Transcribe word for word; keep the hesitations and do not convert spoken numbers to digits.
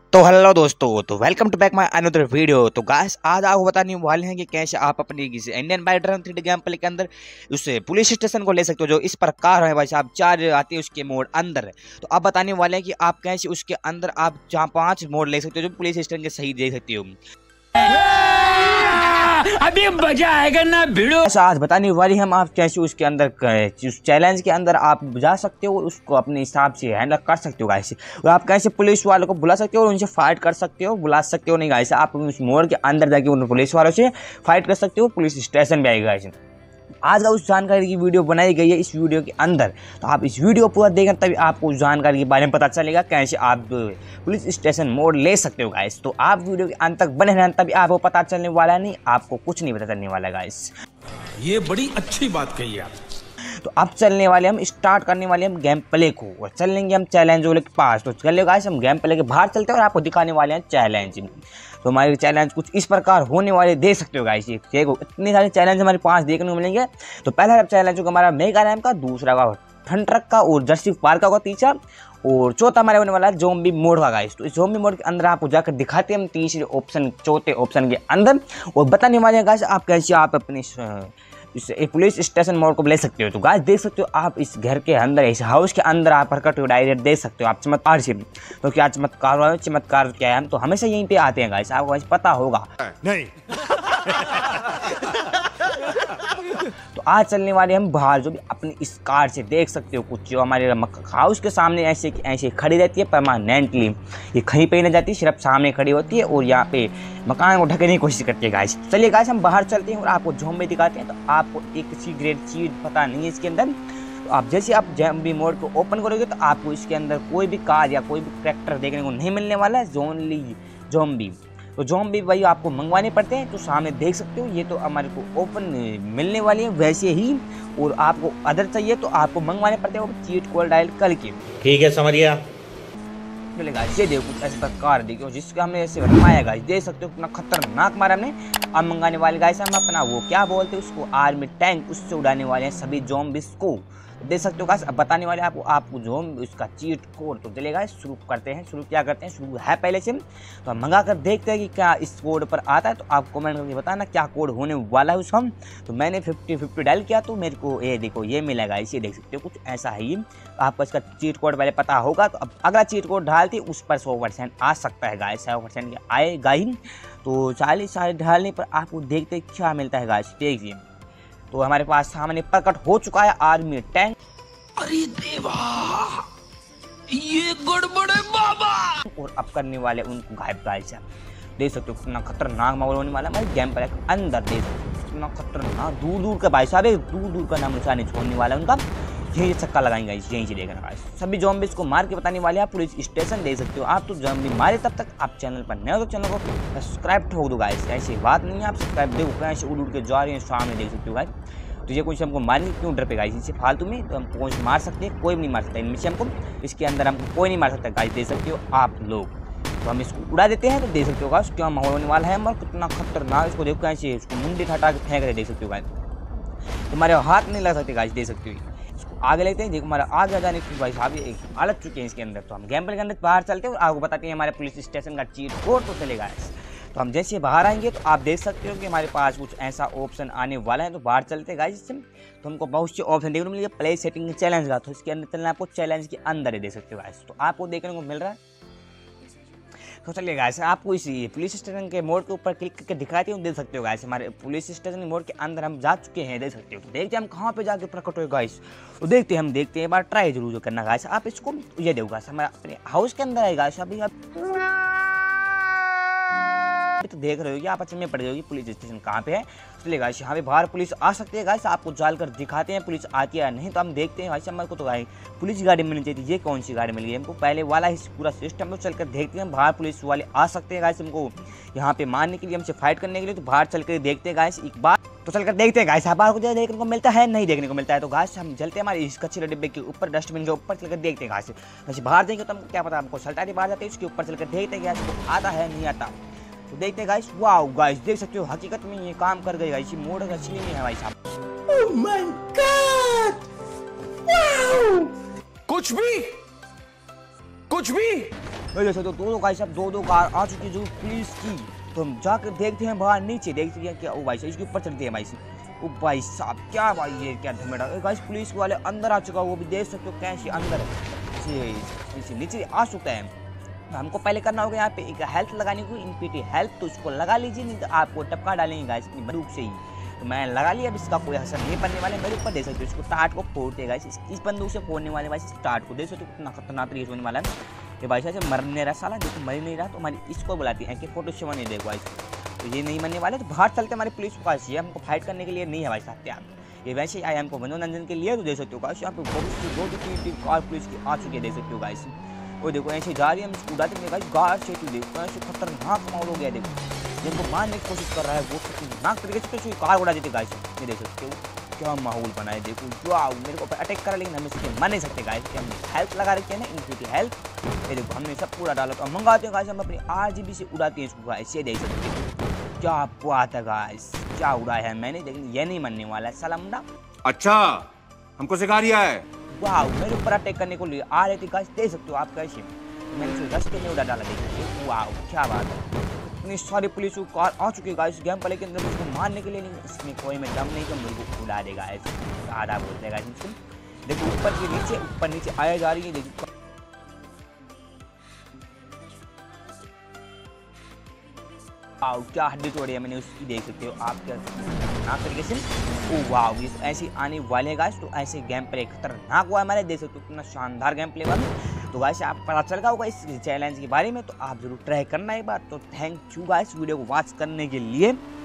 तो हेलो दोस्तों, तो welcome to back my another video. तो गाइस आज आपको बताने वाले हैं कि कैसे आप अपनी किसी Indian bike three D game play के अंदर उस पुलिस स्टेशन को ले सकते हो, जो इस प्रकार है भाई साहब। चार आती है उसके मोड अंदर। तो अब बताने वाले हैं कि आप कैसे उसके अंदर आप जहाँ पांच मोड ले सकते हो जो पुलिस स्टेशन के सही दे सकते हो। अभी मजा आएगा ना भिड़ो। आज बताने वाली हम आप कैसे उसके अंदर उस चैलेंज के अंदर आप जा सकते हो, उसको अपने हिसाब से हैंडल कर सकते हो गाइस। और आप कैसे पुलिस वालों को बुला सकते हो और उनसे फाइट कर सकते हो, बुला सकते हो नहीं गाइस। आप उस मोड़ के अंदर जाके उन पुलिस वालों से फाइट कर सकते हो, पुलिस स्टेशन पे आएगा गाइस। आज का उस जानकारी की वीडियो बनाई गई है इस वीडियो के अंदर। तो आप इस वीडियो पूरा देखें तभी आपको उस जानकारी के बारे में पता चलेगा कैसे आप पुलिस स्टेशन मोड ले सकते हो गाइस। तो आप वीडियो के अंत तक बने रहना तभी आपको पता चलने वाला, नहीं आपको कुछ नहीं पता चलने वाला गाइस। ये बड़ी अच्छी बात कही आप। तो अब चलने वाले हम स्टार्ट करने वाले हम गेम प्ले को और चलेंगे हम चैलेंज वाले के पास। तो चलिए गाइस हम गेम प्ले के बाहर चलते हैं और आपको दिखाने वाले हैं चैलेंज। तो हमारे चैलेंज कुछ इस प्रकार होने वाले दे सकते हो गाइस। देखो इतने सारे चैलेंज हमारे पास देखने को मिलेंगे। तो पहला चैलेंज होगा हमारा मेगा रैम का, दूसरा का ठंड ट्रक का और जर्सी पार्क का, तीसरा और चौथा हमारे होने वाला है ज़ॉम्बी मोड का गाइस। तो इस ज़ॉम्बी मोड के अंदर आपको जाकर दिखाते हैं हम तीसरे ऑप्शन चौथे ऑप्शन के अंदर और बताने वाले हैं गाइस आप कैसे आप अपने इस पुलिस स्टेशन मोड को ले सकते हो। तो गाइस देख सकते हो आप इस घर के अंदर, इस हाउस के अंदर आप प्रकट हो डायरेक्ट देख सकते हो आप चमत्कार से। तो क्या चमत्कार हुआ है, चमत्कार क्या है, हम तो हमेशा यहीं पे आते हैं गाइस, आपको गाइस पता होगा नहीं। तो आज चलने वाले हम बाहर, जो भी अपनी इस कार से देख सकते हो कुछ जो हमारे हाउस के सामने ऐसे ऐसे खड़ी रहती है परमानेंटली। ये कहीं पे नहीं जाती, सिर्फ सामने खड़ी होती है और यहाँ पे मकान को ढकने की कोशिश करती है गाइस। चलिए गाइस हम बाहर चलते हैं और आपको ज़ॉम्बी दिखाते हैं। तो आपको एक सीक्रेट चीज पता नहीं है इसके अंदर। तो आप जैसे आप ज़ॉम्बी मोड को ओपन करोगे तो आपको इसके अंदर कोई भी कार या कोई भी कैरेक्टर देखने को नहीं मिलने वाला है, ओनली ज़ॉम्बी। तो ज़ॉम्बी भाई आपको मंगवाने पड़ते हैं। तो सामने देख सकते हो ये तो हमारे को ओपन मिलने वाली है वैसे ही, और आपको अदर चाहिए तो आपको मंगवाने पड़ते हैं वो चीट कोड डायल करके। ठीक है समझ गया। चलेगा ये देखो कुछ ऐसे प्रकार देखो जिसका हमने ऐसे बनवाया गाइस, देख सकते हो कितना खतरनाक मारा हमने। अब मंगाने वाले गाइस हम अपना वो क्या बोलते हैं उसको, आर्मी टैंक, उससे उड़ाने वाले हैं सभी ज़ॉम्बीज़ को। देख सकते हो गाइस अब बताने वाले आपको आपको जो उसका चीट कोड। तो चलेगा शुरू करते हैं। शुरू क्या करते हैं, शुरू है पहले से तो हम मंगा कर देखते हैं कि क्या इस कोड पर आता है। तो आप कमेंट करके बताना क्या कोड होने वाला है उसका। तो मैंने फिफ्टी फिफ्टी डायल किया तो मेरे को ये देखो ये मिला गाइस, ये देख सकते हो कुछ ऐसा है ही। आपको इसका चीट कोड पहले पता होगा। तो अब अगला चीट कोड डालती उस पर सौ परसेंट आ सकता है गाइस, सौ परसेंट आएगा ही। तो चालीस साल डालने पर आपको देखते क्या मिलता है गाइस, देखिए। तो हमारे पास सामने प्रकट हो चुका है आर्मी टैंक। अरे देवा ये गड़बड़ है बाबा। और अब करने वाले उनको गायब गाइस, देख सकते हो कितना खतरनाक माहौल होने वाला है हमारे गेम प्ले के अंदर। देख सकते हो कितना खतरनाक, दूर दूर का भाई साहब, दूर दूर का नाम निशान नहीं छोड़ने वाला है उनका। यही चक्का लगाएंगे यहीं से देखना गाइस। सभी ज़ॉम्बीज़ को मार के बताने वाले आप पुलिस स्टेशन देख सकते हो आप। तो ज़ॉम्बी मारे तब तक आप चैनल पर नए हो तो चैनल को सब्सक्राइब ठोक दो गाइस। ऐसी बात नहीं है, आप सब्सक्राइब देखो कैसे उड़ उड़ के जा रहे हैं सामने देख सकते हो गाइस। तो ये कुछ हमको मारने क्यों डर पे गाइस इनसे फालतू में। तो हम कौन से मार सकते हैं, कोई भी नहीं मार सकता इनमें से हमको। इसके अंदर हमको कोई नहीं मार सकता गाइस, देख सकते हो आप लोग। तो हम इसको उड़ा देते हैं। तो देख सकते हो गाइस क्या माहौल होने वाला है हमारा, कितना खतरनाक। इसको देखो कैसे इसको मुंडी हटा के फेंक रहे, देख सकते हो गाइस। तुम्हारे हाथ नहीं लग सकते गाइस, देख सकते हो। इसको आगे लेते हैं, देखो हमारा आगे जाने की भाई साहब एक अलग चुके हैं इसके अंदर। तो हम गेम प्ले के अंदर बाहर चलते हैं और आपको बताते हैं हमारे पुलिस स्टेशन का चीट कोड। तो चलेगा। तो हम जैसे बाहर आएंगे तो आप देख सकते हो कि हमारे पास कुछ ऐसा ऑप्शन आने वाला है। तो बाहर चलते हैं गाइस इससे। तो हमको बहुत से ऑप्शन देखने को मिलेगा प्ले सेटिंग चैलेंज का। तो इसके अंदर चलना आपको चैलेंज के अंदर ही देख सकते हो गाइस। तो आपको देखने को मिल रहा है। तो चलिए गाइस आपको इसी पुलिस स्टेशन के मोड के ऊपर क्लिक करके दिखाती हूँ, देख सकते हो गाइस हमारे पुलिस स्टेशन मोड के अंदर हम जा चुके हैं, देख सकते हो। तो देखते हैं हम कहाँ पे जाके प्रकट हुए गाइस। तो देखते हैं हम देखते हैं, बार ट्राई जरूर करना गाइस। आप इसको ये देखो गाइस हमारा अपने हाउस के अंदर आएगा अभी। तो देख रहे हो कि आप अच्छे में पड़ जाओगी पुलिस स्टेशन कहाँ पे है। चलिए गाइस यहाँ पे बाहर पुलिस आ सकती है गाइस, आपको जाल कर दिखाते हैं पुलिस आती है नहीं। तो हम देखते हैं गाइस हमारे को तो गाइस पुलिस गाड़ी मिलनी चाहिए। ये कौन सी गाड़ी मिल गई हमको, पहले वाला ही पूरा सिस्टम। तो चलकर देखते हैं बाहर पुलिस वाले आ सकते हैं गाइस हमको यहाँ पे मारने के लिए, हमसे फाइट करने के लिए। तो बाहर चल कर देखते हैं गाइस एक बार। तो चलकर देखते हैं गाइस बाहर को देखने को मिलता है नहीं देखने को मिलता है। तो गाइस हम चलते हैं हमारे इस कचरे डिब्बे के ऊपर, डस्टबिन के ऊपर चलकर देखते हैं गाइस। वैसे बाहर देंगे तो हमको क्या पता, हमको सल्टारी बाहर जाते हैं उसके ऊपर चलकर देखते हैं गाइस आता है नहीं आता। तो देखते हैं गाइस। वाओ गाइस देख सकते हो हकीकत में ये काम कर गए गाइस, ये मोड असली में है भाई साहब। ओह माय गॉड वाओ, कुछ भी कुछ भी जैसे तो दो दो गाइस अब दो दो कार आ चुकी है जो पुलिस की। तो हम जाकर देखते हैं बाहर नीचे, देखते हैं क्या। ओ भाई साहब इसके ऊपर चढ़ते हैं भाई साहब। ओ भाई साहब क्या भाई ये क्या धमेड़ा गाइस, पुलिस वाले अंदर आ चुका, वो भी देख सकते हो कैसे अंदर से नीचे आ चुका है। तो हमको पहले करना होगा यहाँ पे एक हेल्थ लगाने को, इनपीटी हेल्थ, तो उसको लगा लीजिए, नहीं तो आपको टपका डालेंगे गाइस अपनी बंदूक से ही। तो मैं लगा लिया, अब इसका कोई असर नहीं पड़ने वाले मेरे ऊपर। देख सकते हो इसको टाट को फोड़ते गाइस, इस, इस बंदूक से फोड़ने वाले भाई टाट को। देख सकते हो कितना खतरनाक तरीके से होने वाला है ये भाई साहब। मर नहीं रहा साला, देखो मर नहीं रहा, तो हमारी इसको बुलाती है कि फोटो सेवन नहीं देखो गाइस। तो ये नहीं मरने वाले, तो बाहर चलते हमारे पुलिस को गाइस, ये हमको फाइट करने के लिए नहीं है भाई साहब तैयार, ये वैसे ही आए हमको मनोरंजन के लिए। तो देख सकते हो गाइस यहाँ पे बहुत सी दो दो तीन तीन कार पुलिस की आ चुकी है, देख सकते हो गाइस। वो देखो ऐसे जा रही है, हम इसको उड़ाते हैं गाइस गार्ड से। तो देखो ऐसे खतरनाक माहौल हो गया, देखो जिनको मारने की कोशिश कर रहा है वो खतरनाक तरीके से कार उड़ा देते गाइस। ये देख सकते हो क्या माहौल बना है, देखो वाह मेरे को अटैक करा, लेकिन हम इसके मार नहीं सकते गाइस, हमने हेल्थ लगा रखी है ना, इनकी हेल्थ। ये देखो हमने सब पूरा डाला, तो मंगाते हैं गाइस हम अपनी आरजीबी से उड़ाते हैं इसको गाइस। ये देख सकते हो क्या आपको आता है गाइस, क्या उड़ाया है मैंने, लेकिन ये नहीं मरने वाला है साला मुंडा। अच्छा हमको सिखा रिया है। वाह मेरे ऊपर अटैक करने को लिए आ रहे थे गाइस, देख सकते हो आप कैसे मैंने इसे रास्ते में उड़ा डाला, देख सकते हो वाह क्या बात है। इतनी सारी पुलिस कार आ चुकी है गाइस गेम प्ले के अंदर, उसको मारने के लिए, नहीं इसमें कोई में दम नहीं तो मुझे को उड़ा देगा ऐसे आधा बोल देगा इसको। देखो ऊपर से नीचे ऊपर नीचे आया जा रही है, देखो आओ क्या हड्डी तोड़ी है मैंने उसकी, देख सकते हो आप क्या खतरनाक तरीके से। ओ वाह ये ऐसे आने वाले गाइस, तो ऐसे गेम प्ले खतरनाक हुआ हमारे, देख सकते हो कितना शानदार गेम प्ले वाला। तो गाइस आप पता चल गया होगा इस चैलेंज के बारे में, तो आप जरूर ट्राई करना एक बार। तो थैंक यू गाइस वीडियो को वॉच करने के लिए।